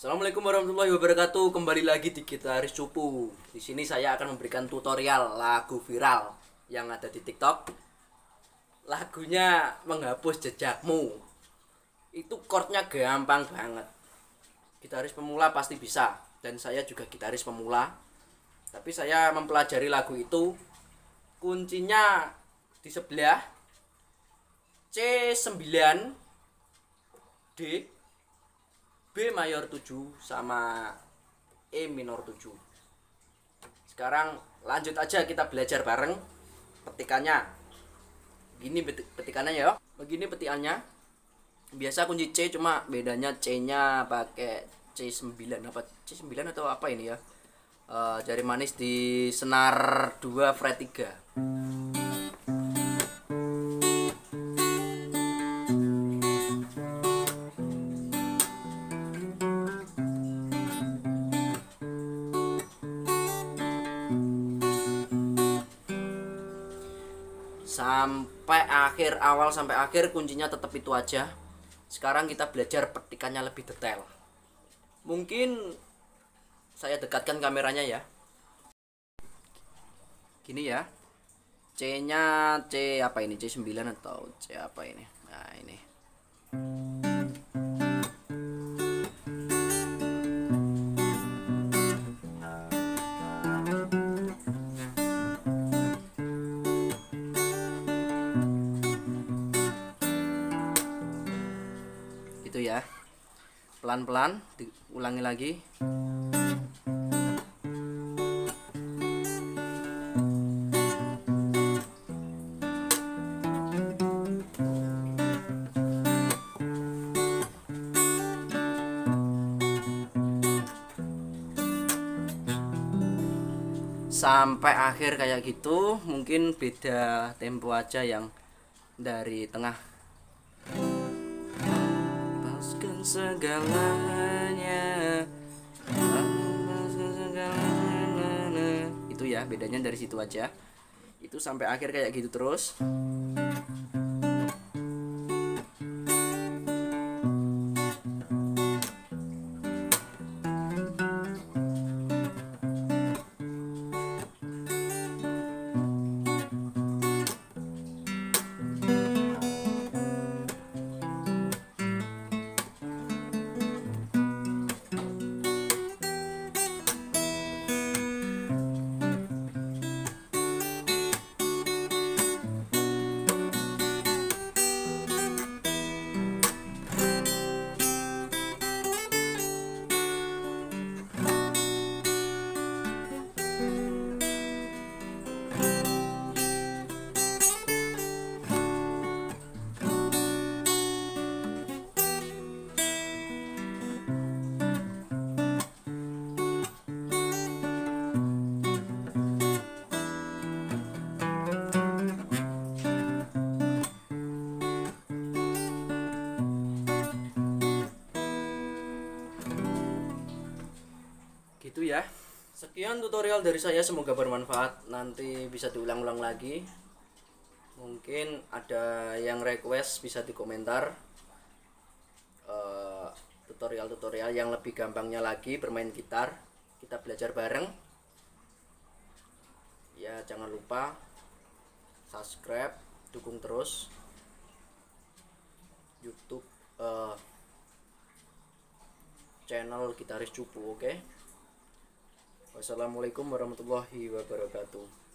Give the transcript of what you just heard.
Assalamualaikum warahmatullahi wabarakatuh. Kembali lagi di Gitaris Cupu. Di sini saya akan memberikan tutorial lagu viral yang ada di TikTok. Lagunya Menghapus Jejakmu. Itu chordnya gampang banget. Gitaris pemula pasti bisa, dan saya juga gitaris pemula. Tapi saya mempelajari lagu itu. Kuncinya di sebelah C9, D, B mayor 7 sama E minor 7. Sekarang lanjut aja kita belajar bareng petikannya. Begini petikannya ya. Begini petikannya. Biasa kunci C, cuma bedanya C-nya pakai C9 apa C9 atau apa ini ya. Jari manis di senar 2 fret 3. Sampai akhir, awal sampai akhir kuncinya tetap itu aja. Sekarang kita belajar petikannya lebih detail. Mungkin saya dekatkan kameranya ya. Gini ya. C-nya C apa ini? C9 atau C apa ini? Nah, ini. Itu ya. Pelan-pelan diulangi lagi. Sampai akhir kayak gitu. Mungkin beda tempo aja yang dari tengah. Lepaskan segalanya, itu ya, bedanya dari situ aja. Itu sampai akhir kayak gitu terus. Gitu ya. Sekian tutorial dari saya, semoga bermanfaat. Nanti bisa diulang-ulang lagi. Mungkin ada yang request bisa di komentar tutorial-tutorial yang lebih gampangnya lagi bermain gitar. Kita belajar bareng. Ya, jangan lupa subscribe, dukung terus YouTube channel Gitaris Cupu, oke? Wassalamualaikum warahmatullahi wabarakatuh.